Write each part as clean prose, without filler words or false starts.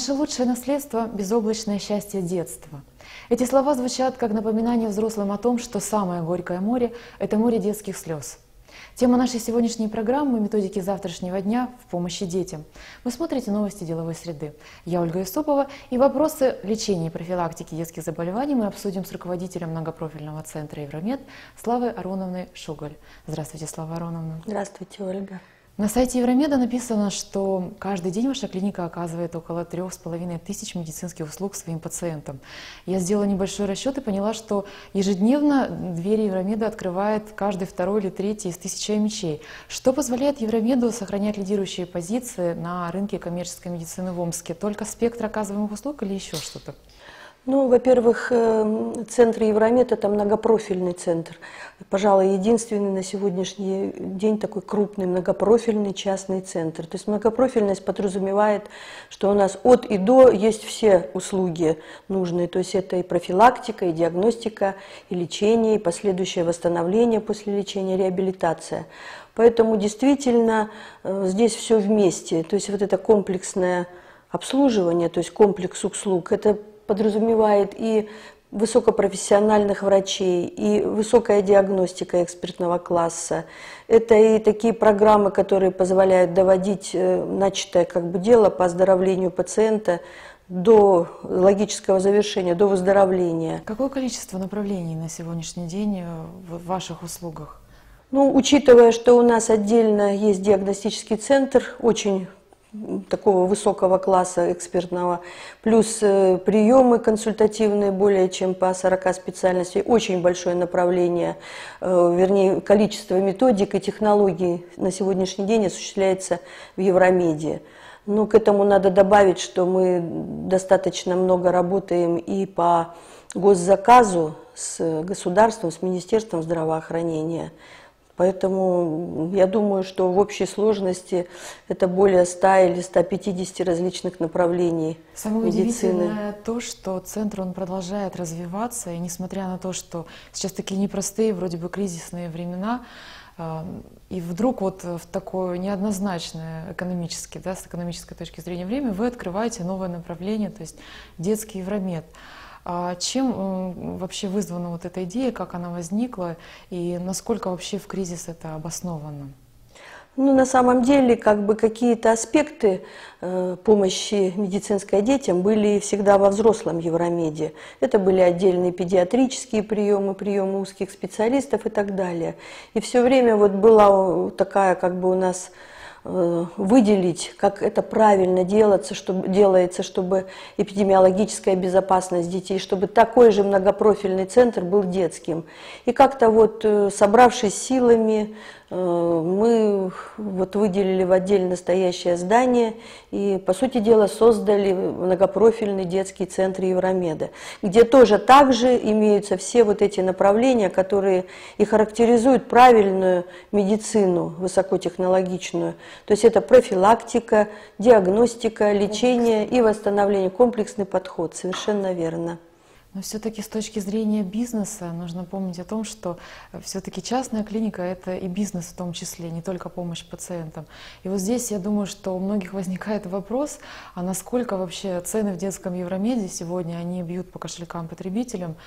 Наше лучшее наследство – безоблачное счастье детства. Эти слова звучат как напоминание взрослым о том, что самое горькое море – это море детских слез. Тема нашей сегодняшней программы «Методики завтрашнего дня в помощи детям». Вы смотрите новости деловой среды. Я Ольга Юсупова, и вопросы лечения и профилактики детских заболеваний мы обсудим с руководителем многопрофильного центра «Евромед» Славой Ароновной Шугаль. Здравствуйте, Слава Ароновна. Здравствуйте, Ольга. На сайте Евромеда написано, что каждый день ваша клиника оказывает около 3500 медицинских услуг своим пациентам. Я сделала небольшой расчет и поняла, что ежедневно двери Евромеда открывает каждый второй или третий из 1000 мечей. Что позволяет Евромеду сохранять лидирующие позиции на рынке коммерческой медицины в Омске? Только спектр оказываемых услуг или еще что-то? Ну, во-первых, центр Евромед – это многопрофильный центр. Пожалуй, единственный на сегодняшний день такой крупный многопрофильный частный центр. То есть многопрофильность подразумевает, что у нас от и до есть все услуги нужные. То есть это и профилактика, и диагностика, и лечение, и последующее восстановление после лечения, реабилитация. Поэтому действительно здесь все вместе. То есть вот это комплексное обслуживание, то есть комплекс услуг, это подразумевает и высокопрофессиональных врачей, и высокая диагностика экспертного класса. Это и такие программы, которые позволяют доводить начатое дело по оздоровлению пациента до логического завершения, до выздоровления. Какое количество направлений на сегодняшний день в ваших услугах? Ну, учитывая, что у нас отдельно есть диагностический центр, очень такого высокого класса экспертного, плюс приемы консультативные более чем по 40 специальностей, очень большое направление, вернее, количество методик и технологий на сегодняшний день осуществляется в Евромеде. Но к этому надо добавить, что мы достаточно много работаем и по госзаказу с государством, с Министерством здравоохранения. Поэтому я думаю, что в общей сложности это более 100 или 150 различных направлений Самое медицины. удивительное то, что центр он продолжает развиваться, и несмотря на то, что сейчас такие непростые, вроде бы кризисные времена, и вдруг вот в такое неоднозначное экономически, да, с экономической точки зрения время вы открываете новое направление, то есть детский Евромед. А чем вообще вызвана вот эта идея, как она возникла и насколько вообще в кризис это обосновано? Ну, на самом деле, какие-то аспекты помощи медицинской детям были всегда во взрослом Евромеде. Это были отдельные педиатрические приемы, приемы узких специалистов и так далее. И все время вот была такая у нас выделить, как это правильно делается, чтобы эпидемиологическая безопасность детей, чтобы такой же многопрофильный центр был детским. И как-то вот, собравшись силами, мы выделили в отдельно стоящее здание и, по сути дела, создали многопрофильный детский центр Евромеда, где тоже также имеются все вот эти направления, которые и характеризуют правильную медицину, высокотехнологичную. То есть это профилактика, диагностика, лечение и восстановление, комплексный подход, совершенно верно. Но все-таки с точки зрения бизнеса нужно помнить о том, что все-таки частная клиника – это и бизнес в том числе, не только помощь пациентам. И вот здесь, я думаю, что у многих возникает вопрос, а насколько вообще цены в детском Евромеде сегодня, они бьют по кошелькам потребителям,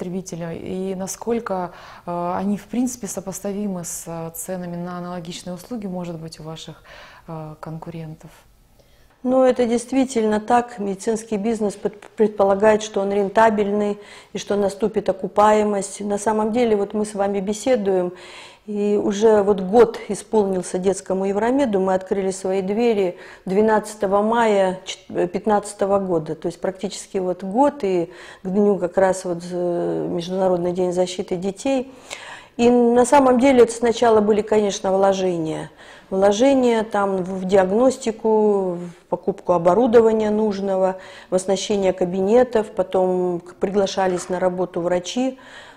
и насколько они в принципе сопоставимы с ценами на аналогичные услуги, может быть, у ваших конкурентов? Ну, это действительно так. Медицинский бизнес предполагает, что он рентабельный и что наступит окупаемость. На самом деле, вот мы с вами беседуем, и уже год исполнился детскому Евромеду. Мы открыли свои двери 12 мая 2015 года. То есть практически год, и к дню как раз Международный день защиты детей. И на самом деле это сначала были, конечно, вложения. Вложения там в диагностику, в покупку оборудования нужного, в оснащение кабинетов, потом приглашались на работу врачи,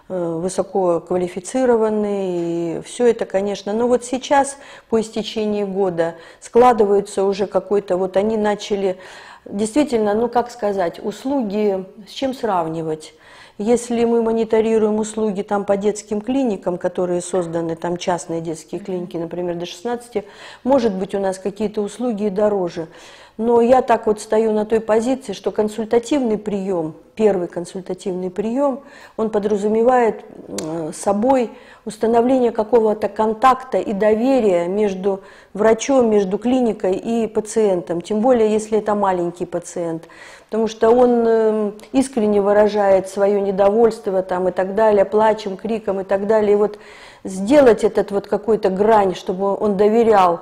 высококвалифицированные, и все это, конечно. Но вот сейчас, по истечении года, складывается уже они начали, действительно, услуги, с чем сравнивать? Если мы мониторируем услуги там по детским клиникам, которые созданы, там частные детские клиники, например, до 16, может быть, у нас какие-то услуги и дороже. Но я так вот стою на той позиции, что консультативный прием, первый консультативный прием, он подразумевает собой установление какого-то контакта и доверия между врачом, между клиникой и пациентом, тем более, если это маленький пациент, потому что он искренне выражает свое недовольство там, и так далее, плачем, криком и так далее. И вот сделать этот вот какой-то грань, чтобы он доверял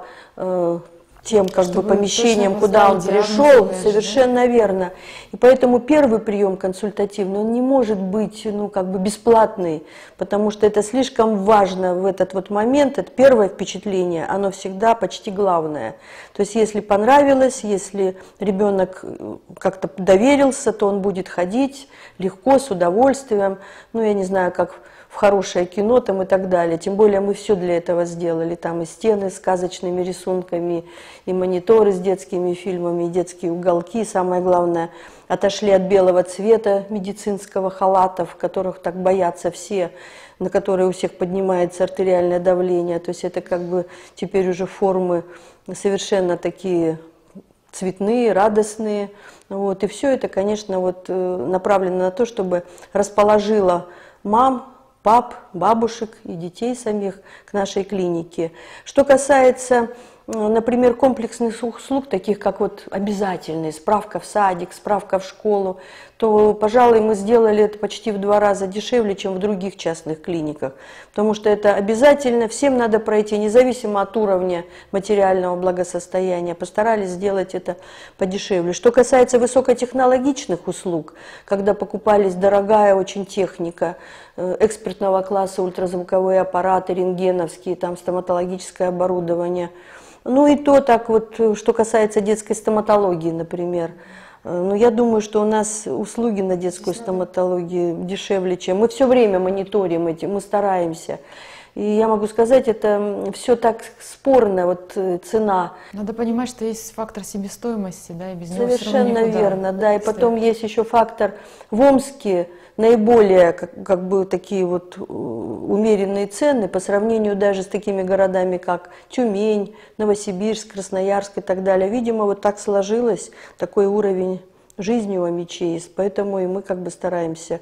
тем как бы помещениям, куда он пришел, совершенно верно. И поэтому первый прием консультативный, он не может быть как бы бесплатный, потому что это слишком важно в этот вот момент. Это первое впечатление, оно всегда почти главное. То есть если понравилось, если ребенок как-то доверился, то он будет ходить легко, с удовольствием. Ну, я не знаю, как в хорошее кино там и так далее. Тем более мы все для этого сделали. Там и стены с сказочными рисунками, и мониторы с детскими фильмами, и детские уголки. Самое главное, отошли от белого цвета медицинского халата, в которых так боятся все, на которые у всех поднимается артериальное давление. То есть это как бы теперь уже формы совершенно такие цветные, радостные. Вот. И все это, конечно, вот направлено на то, чтобы расположило мам, пап, бабушек и детей самих к нашей клинике. Что касается, например, комплексных услуг, таких как вот обязательные, справка в садик, справка в школу, то, пожалуй, мы сделали это почти в 2 раза дешевле, чем в других частных клиниках. Потому что это обязательно, всем надо пройти, независимо от уровня материального благосостояния. Постарались сделать это подешевле. Что касается высокотехнологичных услуг, когда покупались дорогая очень техника, экспертного класса, ультразвуковые аппараты, рентгеновские, там стоматологическое оборудование. Ну и то так вот, что касается детской стоматологии, например. Ну, я думаю, что у нас услуги на детскую стоматологию дешевле, чем... Мы все время мониторим эти, мы стараемся. И я могу сказать, это все так спорно, вот цена. Надо понимать, что есть фактор себестоимости, да, и без него Совершенно верно, да. И потом есть еще фактор в Омске, наиболее как бы такие вот умеренные цены по сравнению даже с такими городами, как Тюмень, Новосибирск, Красноярск и так далее. Видимо, вот так сложилось, такой уровень жизни у омичей, поэтому и мы как бы стараемся,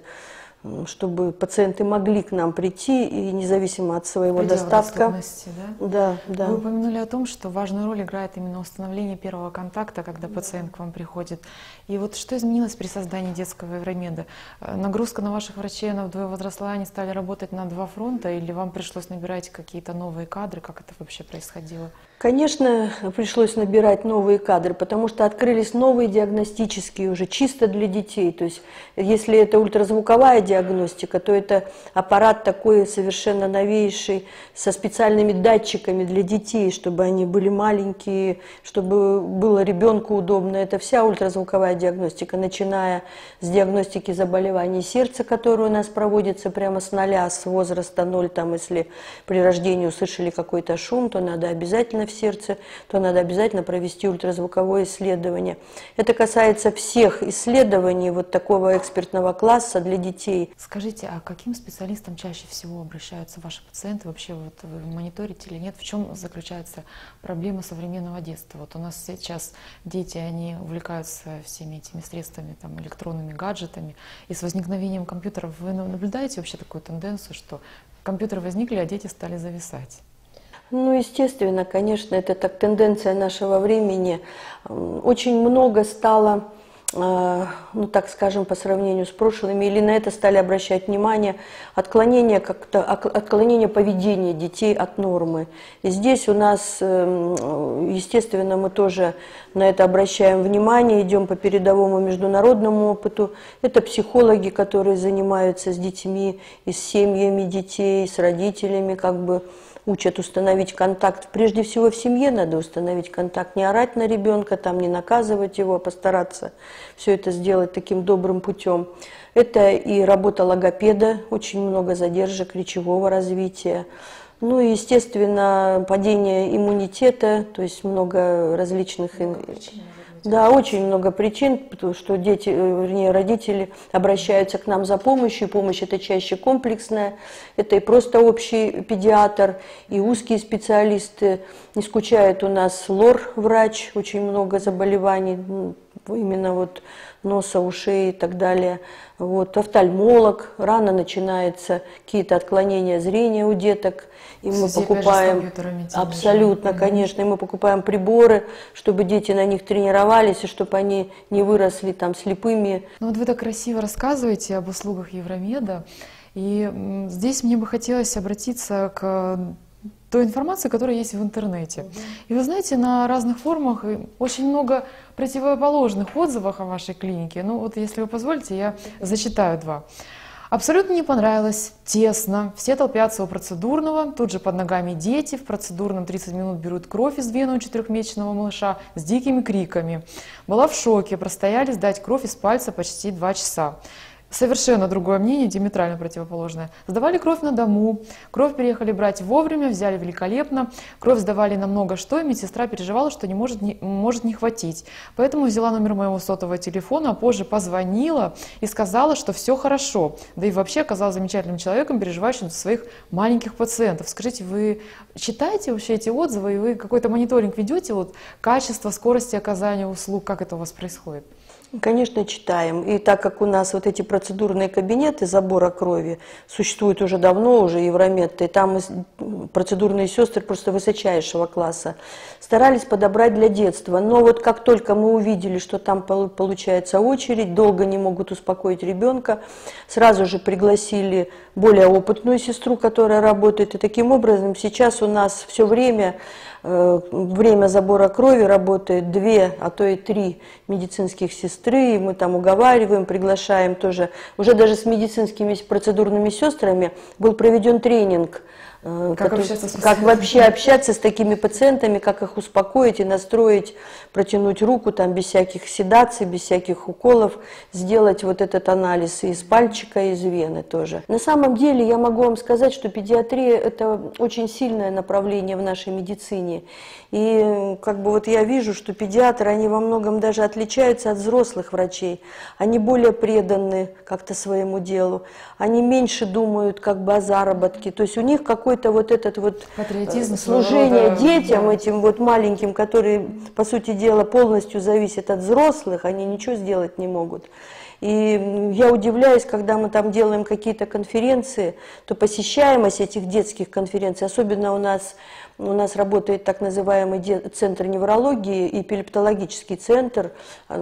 чтобы пациенты могли к нам прийти и независимо от своего достатка. Да? Да. Вы упомянули о том, что важную роль играет именно установление первого контакта, когда пациент к вам приходит. И вот что изменилось при создании детского Евромеда? Нагрузка на ваших врачей, она вдвое возросла, они стали работать на 2 фронта, или вам пришлось набирать какие-то новые кадры? Как это вообще происходило? Конечно, пришлось набирать новые кадры, потому что открылись новые диагностические уже чисто для детей. То есть, если это ультразвуковая диагностика, то это аппарат такой совершенно новейший, со специальными датчиками для детей, чтобы они были маленькие, чтобы было ребенку удобно. Это вся ультразвуковая диагностика, начиная с диагностики заболеваний сердца, которая у нас проводится прямо с 0, с возраста 0, там, если при рождении услышали какой-то шум, то надо обязательно в сердце, то надо обязательно провести ультразвуковое исследование. Это касается всех исследований вот такого экспертного класса для детей. Скажите, а каким специалистам чаще всего обращаются ваши пациенты? Вообще вот вы мониторите или нет? В чем заключается проблема современного детства? Вот у нас сейчас дети, они увлекаются всеми этими средствами, там, электронными гаджетами, и с возникновением компьютеров вы наблюдаете вообще такую тенденцию, что компьютеры возникли, а дети стали зависать? Ну, естественно, конечно, это так тенденция нашего времени. Очень много стало, ну, так скажем, по сравнению с прошлыми, или на это стали обращать внимание, отклонение поведения детей от нормы. И здесь у нас, естественно, мы тоже на это обращаем внимание, идем по передовому международному опыту. Это психологи, которые занимаются с детьми и с семьями детей, с родителями, как бы, учат установить контакт. Прежде всего в семье надо установить контакт, не орать на ребенка, там, не наказывать его, а постараться все это сделать таким добрым путем. Это и работа логопеда, очень много задержек речевого развития. Ну и, естественно, падение иммунитета, то есть много различных Да, очень много причин, потому что дети, вернее, родители обращаются к нам за помощью. Помощь это чаще комплексная, это и просто общий педиатр, и узкие специалисты. Не скучает у нас лор-врач, очень много заболеваний, именно вот носа, ушей и так далее. Вот, офтальмолог, рано начинаются какие-то отклонения зрения у деток, и мы покупаем, абсолютно, конечно, и мы покупаем приборы, чтобы дети на них тренировались, и чтобы они не выросли там слепыми. Ну вот вы так красиво рассказываете об услугах Евромеда, и здесь мне бы хотелось обратиться к той информации, которая есть в интернете. И вы знаете, на разных форумах очень много противоположных отзывов о вашей клинике. Ну вот, если вы позволите, я зачитаю два. Абсолютно не понравилось, тесно, все толпятся у процедурного, тут же под ногами дети, в процедурном 30 минут берут кровь из вены у 4-месячного малыша с дикими криками. Была в шоке, простояли сдать кровь из пальца почти 2 часа. Совершенно другое мнение, диаметрально противоположное. Сдавали кровь на дому, кровь приехали брать вовремя, взяли великолепно, кровь сдавали на много что, и медсестра переживала, что может не хватить. Поэтому взяла номер моего сотового телефона, а позже позвонила и сказала, что все хорошо. Да и вообще оказалась замечательным человеком, переживающим за своих маленьких пациентов. Скажите, вы читаете вообще эти отзывы, и вы какой-то мониторинг ведете, вот, качество, скорости оказания услуг, как это у вас происходит? Конечно, читаем. И так как у нас вот эти процедурные кабинеты забора крови существуют уже давно, уже Евромед, и там процедурные сестры просто высочайшего класса, старались подобрать для детства. Но вот как только мы увидели, что там получается очередь, долго не могут успокоить ребенка, сразу же пригласили более опытную сестру, которая работает. И таким образом сейчас у нас все время забора крови работает 2, а то и 3 медицинских сестры, и мы там уговариваем, приглашаем тоже. Уже даже с медицинскими процедурными сестрами был проведен тренинг, как вообще общаться с такими пациентами, как их успокоить и настроить, протянуть руку там без всяких седаций, без всяких уколов, сделать вот этот анализ и из пальчика, и из вены тоже. На самом деле я могу вам сказать, что педиатрия – это очень сильное направление в нашей медицине. И как бы вот я вижу, что педиатры, они во многом даже отличаются от взрослых врачей. Они более преданы как-то своему делу, они меньше думают как бы о заработке. То есть у них какой-то вот этот вот патриотизм, служение детям, да, этим вот маленьким, которые, по сути дела, полностью зависят от взрослых, они ничего сделать не могут. И я удивляюсь, когда мы там делаем какие-то конференции, то посещаемость этих детских конференций, особенно у нас работает так называемый центр неврологии и эпилептологический центр,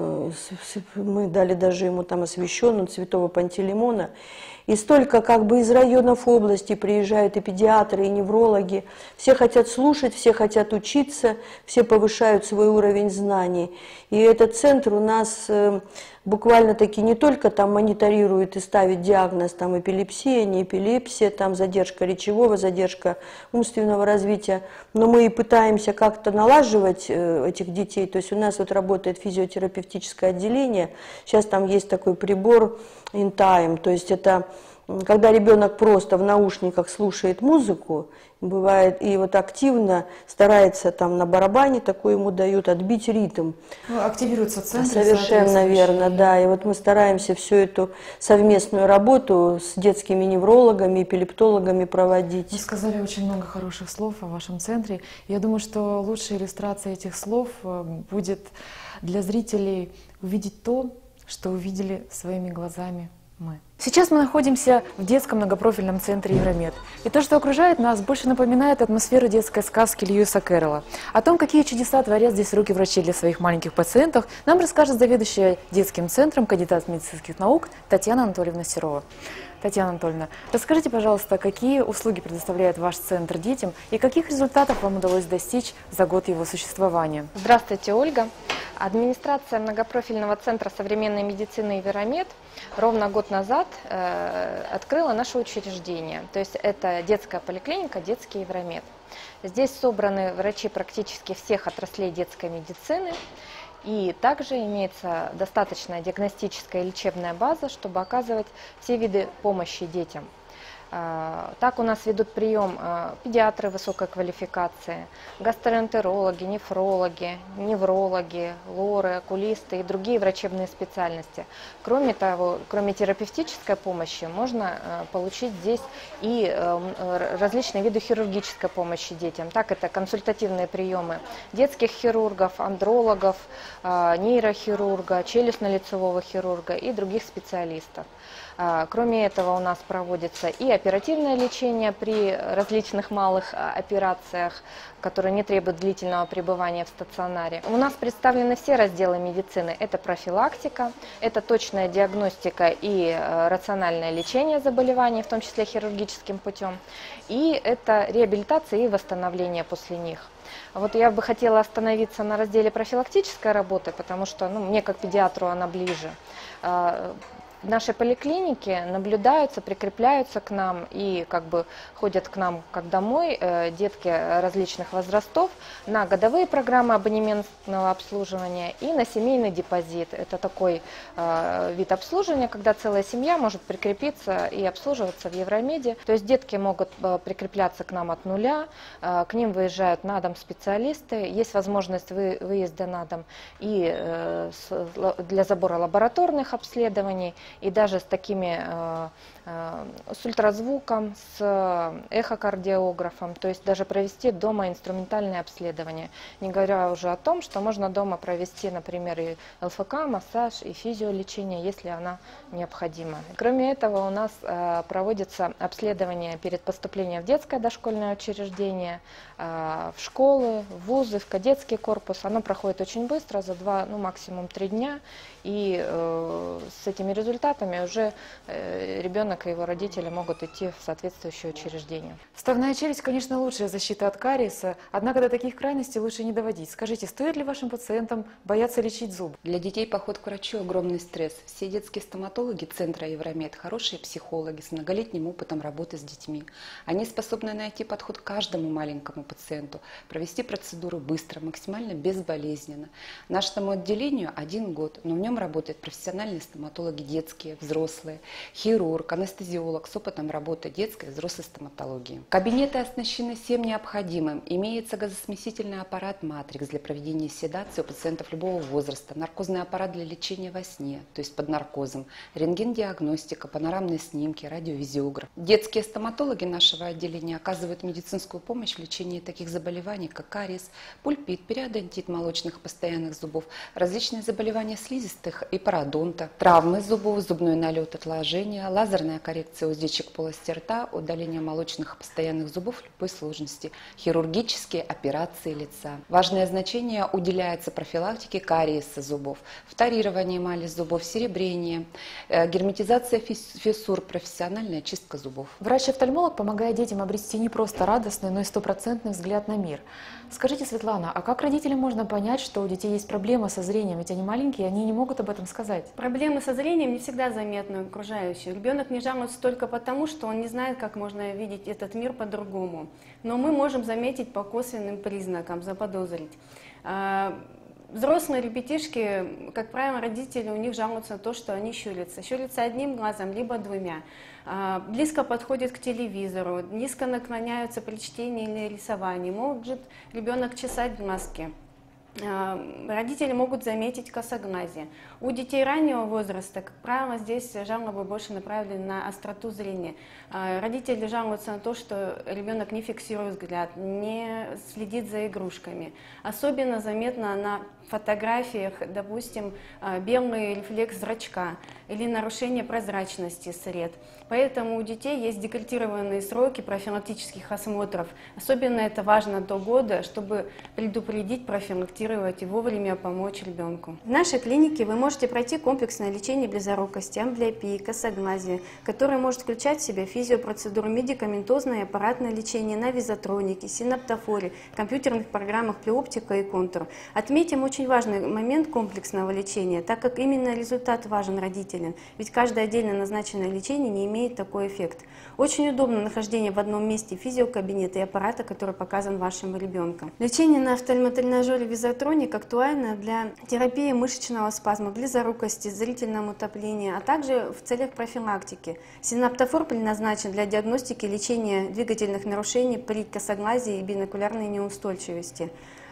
мы дали даже ему там освященную Святого Пантелеймона. И столько как бы из районов области приезжают и педиатры, и неврологи. Все хотят слушать, все хотят учиться, все повышают свой уровень знаний. И этот центр у нас буквально-таки не только там мониторирует и ставит диагноз там эпилепсия, не эпилепсия, там задержка речевого, задержка умственного развития, но мы и пытаемся как-то налаживать этих детей. То есть у нас вот работает физиотерапевтическое отделение, сейчас там есть такой прибор InTime, то есть это когда ребенок просто в наушниках слушает музыку, бывает, и вот активно старается там на барабане, такой ему дают, отбить ритм. Ну, активируется центр. Совершенно верно, да. И вот мы стараемся всю эту совместную работу с детскими неврологами, эпилептологами проводить. Вы сказали очень много хороших слов о вашем центре. Я думаю, что лучшая иллюстрация этих слов будет для зрителей увидеть то, что увидели своими глазами мы. Сейчас мы находимся в детском многопрофильном центре Евромед. И то, что окружает нас, больше напоминает атмосферу детской сказки Льюиса Кэрролла. О том, какие чудеса творят здесь руки врачей для своих маленьких пациентов, нам расскажет заведующая детским центром, кандидат медицинских наук Татьяна Анатольевна Серова. Татьяна Анатольевна, расскажите, пожалуйста, какие услуги предоставляет ваш центр детям и каких результатов вам удалось достичь за год его существования? Здравствуйте, Ольга. Администрация многопрофильного центра современной медицины Евромед ровно год назад открыла наше учреждение. То есть это детская поликлиника, детский Евромед. Здесь собраны врачи практически всех отраслей детской медицины. И также имеется достаточная диагностическая и лечебная база, чтобы оказывать все виды помощи детям. Так у нас ведут прием педиатры высокой квалификации, гастроэнтерологи, нефрологи, неврологи, лоры, окулисты и другие врачебные специальности. Кроме того, кроме терапевтической помощи, можно получить здесь и различные виды хирургической помощи детям. Так, это консультативные приемы детских хирургов, андрологов, нейрохирурга, челюстно-лицевого хирурга и других специалистов. Кроме этого, у нас проводится и оперативное лечение при различных малых операциях, которые не требуют длительного пребывания в стационаре. У нас представлены все разделы медицины. Это профилактика, это точная диагностика и рациональное лечение заболеваний, в том числе хирургическим путем, и это реабилитация и восстановление после них. Вот я бы хотела остановиться на разделе профилактической работы, потому что мне как педиатру она ближе. В нашей поликлинике наблюдаются, прикрепляются к нам и ходят к нам как домой детки различных возрастов на годовые программы абонементного обслуживания и на семейный депозит. Это такой вид обслуживания, когда целая семья может прикрепиться и обслуживаться в Евромеде. То есть детки могут прикрепляться к нам от нуля, к ним выезжают на дом специалисты, есть возможность выезда на дом и для забора лабораторных обследований, и даже с такими, с ультразвуком, с эхокардиографом, то есть даже провести дома инструментальное обследование. Не говоря уже о том, что можно дома провести, например, и ЛФК, массаж, и физиолечение, если она необходима. Кроме этого, у нас проводится обследование перед поступлением в детское дошкольное учреждение, в школы, в вузы, в кадетский корпус. Оно проходит очень быстро, за 2, максимум 3 дня, и с этими результатами уже ребенок и его родители могут идти в соответствующее учреждение. Вставная челюсть, конечно, лучшая защита от кариеса, однако до таких крайностей лучше не доводить. Скажите, стоит ли вашим пациентам бояться лечить зубы? Для детей поход к врачу – огромный стресс. Все детские стоматологи центра Евромед – хорошие психологи с многолетним опытом работы с детьми. Они способны найти подход к каждому маленькому пациенту, провести процедуру быстро, максимально безболезненно. Нашему отделению 1 год, но в нем работают профессиональные стоматологи детские, взрослые, хирург, анестезиолог с опытом работы детской и взрослой стоматологии. Кабинеты оснащены всем необходимым. Имеется газосмесительный аппарат «Матрикс» для проведения седации у пациентов любого возраста, наркозный аппарат для лечения во сне, то есть под наркозом, рентген-диагностика, панорамные снимки, радиовизиограф. Детские стоматологи нашего отделения оказывают медицинскую помощь в лечении таких заболеваний, как кариес, пульпит, периодонтит молочных постоянных зубов, различные заболевания слизистых и пародонта, травмы зубов, зубной налет, отложения, лазерная коррекция уздечек полости рта, удаление молочных постоянных зубов любой сложности, хирургические операции лица. Важное значение уделяется профилактике кариеса зубов, вторирование эмали зубов, серебрение, герметизация фиссур, профессиональная чистка зубов. Врач-офтальмолог помогает детям обрести не просто радостный, но и стопроцентный взгляд на мир. Скажите, Светлана, а как родителям можно понять, что у детей есть проблема со зрением, ведь они маленькие, они не могут об этом сказать? Проблемы со зрением не всегда заметны окружающим. Ребенок не жалуется только потому, что он не знает, как можно видеть этот мир по-другому. Но мы можем заметить по косвенным признакам, заподозрить. Взрослые ребятишки, как правило, родители у них жалуются на то, что они щурятся. Щурятся одним глазом, либо 2. Близко подходят к телевизору, низко наклоняются при чтении или рисовании. Может ребенок чесать глазки. Родители могут заметить косоглазие. У детей раннего возраста, как правило, здесь жалобы больше направлены на остроту зрения. Родители жалуются на то, что ребенок не фиксирует взгляд, не следит за игрушками. Особенно заметно на фотографиях, допустим, белый рефлекс зрачка или нарушение прозрачности сред. Поэтому у детей есть декретированные сроки профилактических осмотров. Особенно это важно до года, чтобы предупредить, профилактировать и вовремя помочь ребенку. В нашей клинике вы можете пройти комплексное лечение близорукости, амблиопии, косоглазия, которое может включать в себя физиопроцедуры, медикаментозное и аппаратное лечение на визотронике, синаптофоре, компьютерных программах Плеоптика и Контур. Отметим очень очень важный момент комплексного лечения, так как именно результат важен родителям, ведь каждое отдельно назначенное лечение не имеет такой эффект. Очень удобно нахождение в одном месте физиокабинета и аппарата, который показан вашим ребенком. Лечение на офтальмотренажере Визартроник актуально для терапии мышечного спазма, близорукости, зрительного утопления, а также в целях профилактики. Синаптофор предназначен для диагностики и лечения двигательных нарушений при косоглазии и бинокулярной неустойчивости.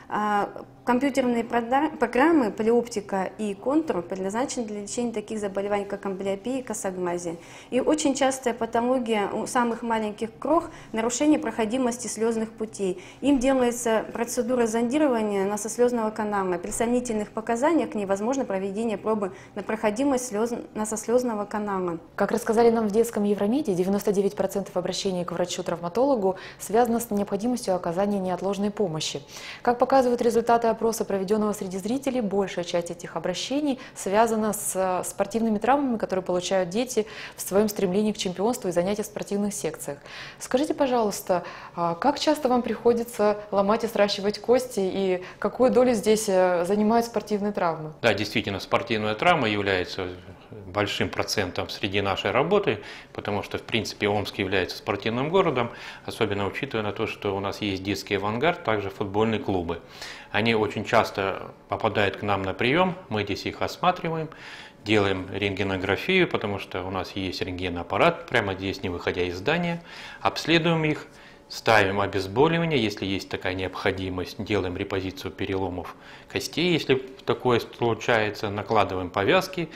Компьютерные программы Полиоптика и Контур предназначены для лечения таких заболеваний, как амблиопия и косоглазие. И очень частая патология у самых маленьких крох – нарушение проходимости слезных путей. Им делается процедура зондирования носослезного канала. При сомнительных показаниях невозможно проведение пробы на проходимость носослезного канала. Как рассказали нам в детском Евромеде, 99% обращений к врачу-травматологу связано с необходимостью оказания неотложной помощи. Как показывают результаты опроса, проведенного среди зрителей, большая часть этих обращений связана с спортивными травмами, которые получают дети в своем стремлении к чемпионству и занятия в спортивных секциях. Скажите, пожалуйста, как часто вам приходится ломать и сращивать кости, и какую долю здесь занимают спортивные травмы? Да, действительно, спортивная травма является большим процентом среди нашей работы, потому что, в принципе, Омск является спортивным городом, особенно учитывая на то, что у нас есть детский авангард, также футбольные клубы. Они очень часто попадают к нам на прием, мы здесь их осматриваем, делаем рентгенографию, потому что у нас есть рентгенаппарат, прямо здесь, не выходя из здания, обследуем их, ставим обезболивание, если есть такая необходимость, делаем репозицию переломов костей, если такое случается, накладываем повязки.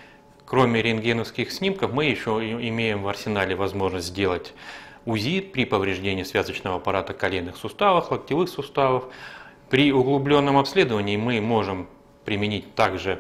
Кроме рентгеновских снимков, мы еще имеем в арсенале возможность сделать УЗИ при повреждении связочного аппарата коленных суставов, локтевых суставов. При углубленном обследовании мы можем применить также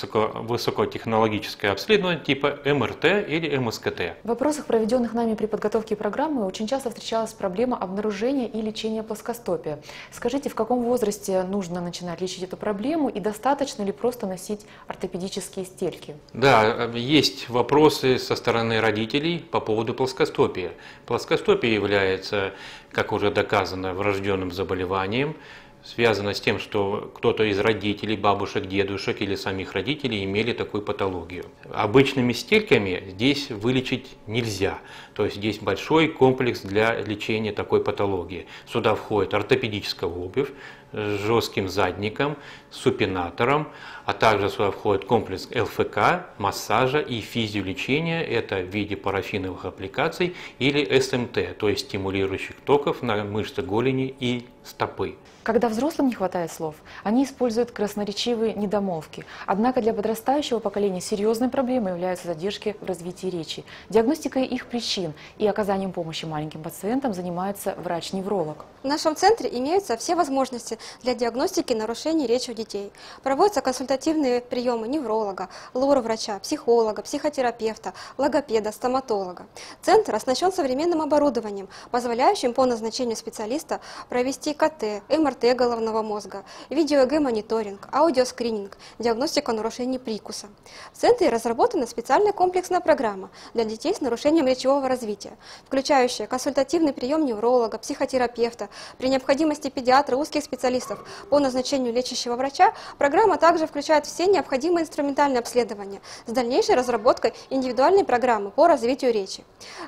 высокотехнологическое обследование типа МРТ или МСКТ. В вопросах, проведенных нами при подготовке программы, очень часто встречалась проблема обнаружения и лечения плоскостопия. Скажите, в каком возрасте нужно начинать лечить эту проблему и достаточно ли просто носить ортопедические стельки? Да, есть вопросы со стороны родителей по поводу плоскостопия. Плоскостопие является, как уже доказано, врожденным заболеванием, связано с тем, что кто-то из родителей, бабушек, дедушек или самих родителей имели такую патологию. Обычными стельками здесь вылечить нельзя. То есть здесь большой комплекс для лечения такой патологии. Сюда входит ортопедическая обувь с жестким задником, супинатором, а также сюда входит комплекс ЛФК, массажа и физиолечения, это в виде парафиновых аппликаций или СМТ, то есть стимулирующих токов на мышцы голени и стопы. Когда взрослым не хватает слов, они используют красноречивые недомолвки. Однако для подрастающего поколения серьезной проблемой являются задержки в развитии речи. Диагностикой их причин и оказанием помощи маленьким пациентам занимается врач-невролог. В нашем центре имеются все возможности для диагностики нарушений речи у детей. Проводятся консультативные приемы невролога, лор-врача, психолога, психотерапевта, логопеда, стоматолога. Центр оснащен современным оборудованием, позволяющим по назначению специалиста провести КТ, МРТ головного мозга, видео-ЭГ-мониторинг, аудиоскрининг, диагностика нарушений прикуса. В центре разработана специальная комплексная программа для детей с нарушением речевого развития, включающая консультативный прием невролога, психотерапевта, при необходимости педиатра, узких специалистов по назначению лечащего врача. Программа также включает все необходимые инструментальные обследования с дальнейшей разработкой индивидуальной программы по развитию речи.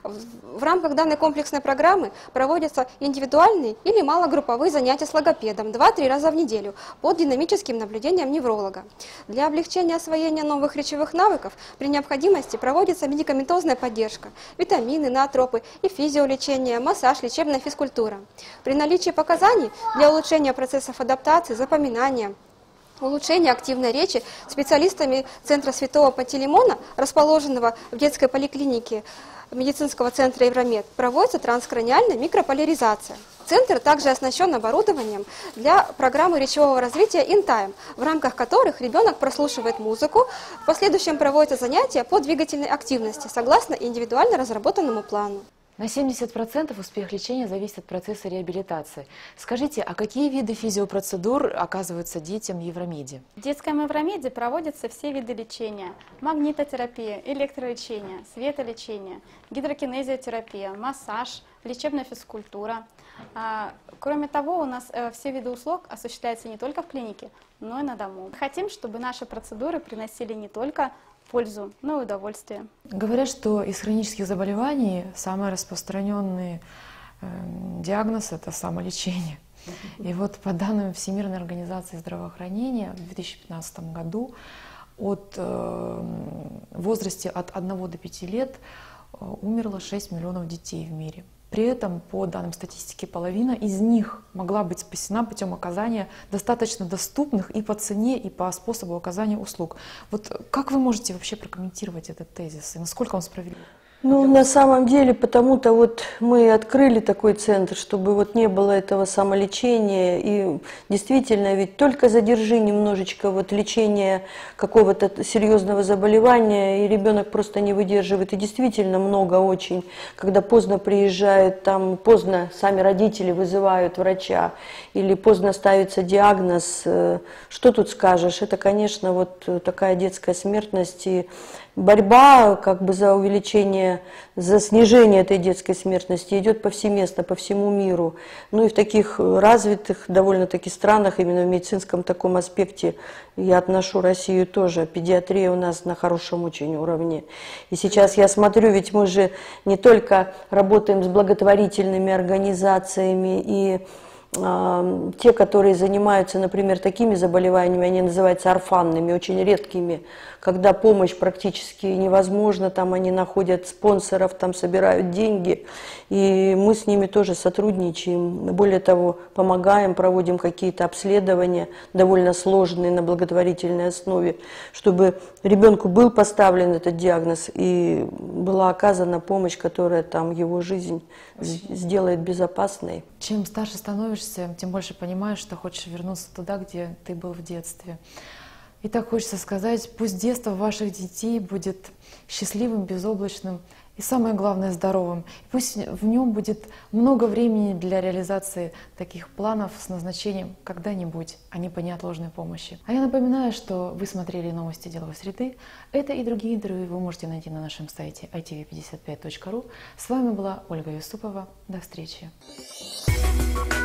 В рамках данной комплексной программы проводятся индивидуальные или малогрупповые занятия с логопедом 2-3 раза в неделю под динамическим наблюдением невролога. Для облегчения освоения новых речевых навыков при необходимости проводится медикаментозная поддержка, витамины, натропы и физиолечение, массаж, лечебная физкультура. При наличии показаний для улучшения процессов адаптации, запоминания, улучшения активной речи специалистами Центра Святого Пантелеймона, расположенного в детской поликлинике медицинского центра Евромед, проводится транскраниальная микрополяризация. Центр также оснащен оборудованием для программы речевого развития InTime, в рамках которых ребенок прослушивает музыку, в последующем проводятся занятия по двигательной активности согласно индивидуально разработанному плану. На 70% успех лечения зависит от процесса реабилитации. Скажите, а какие виды физиопроцедур оказываются детям в Евромеде? В детском Евромеде проводятся все виды лечения: магнитотерапия, электролечение, светолечение, гидрокинезиотерапия, массаж, лечебная физкультура. Кроме того, у нас все виды услуг осуществляются не только в клинике, но и на дому. Хотим, чтобы наши процедуры приносили не только пользу, но и удовольствие. Говорят, что из хронических заболеваний самый распространенный диагноз – это самолечение. И вот по данным Всемирной организации здравоохранения в 2015 году в возрасте от 1 до 5 лет умерло 6 миллионов детей в мире. При этом, по данным статистики, половина из них могла быть спасена путем оказания достаточно доступных и по цене, и по способу оказания услуг. Вот как вы можете вообще прокомментировать этот тезис и насколько он справедлив? Ну, на самом деле, потому-то вот мы открыли такой центр, чтобы вот не было этого самолечения. И действительно, ведь только задержи немножечко вот лечение какого-то серьезного заболевания, и ребенок просто не выдерживает. И действительно много очень, когда поздно приезжают, там поздно сами родители вызывают врача, или поздно ставится диагноз. Что тут скажешь? Это, конечно, вот такая детская смертность и борьба как бы за увеличение, за снижение этой детской смертности идет повсеместно, по всему миру. Ну и в таких развитых довольно-таки странах, именно в медицинском таком аспекте, я отношу Россию тоже. Педиатрия у нас на хорошем очень уровне. И сейчас я смотрю, ведь мы же не только работаем с благотворительными организациями и те, которые занимаются, например, такими заболеваниями, они называются орфанными, очень редкими, когда помощь практически невозможна, там они находят спонсоров, там собирают деньги, и мы с ними тоже сотрудничаем. Более того, помогаем, проводим какие-то обследования, довольно сложные на благотворительной основе, чтобы ребенку был поставлен этот диагноз и была оказана помощь, которая там его жизнь сделает безопасной. Чем старше становишься, тем больше понимаешь, что хочешь вернуться туда, где ты был в детстве. И так хочется сказать, пусть детство ваших детей будет счастливым, безоблачным и, самое главное, здоровым. Пусть в нем будет много времени для реализации таких планов с назначением когда-нибудь, а не по неотложной помощи. А я напоминаю, что вы смотрели новости деловой среды. Это и другие интервью вы можете найти на нашем сайте itv55.ru. С вами была Ольга Юсупова. До встречи.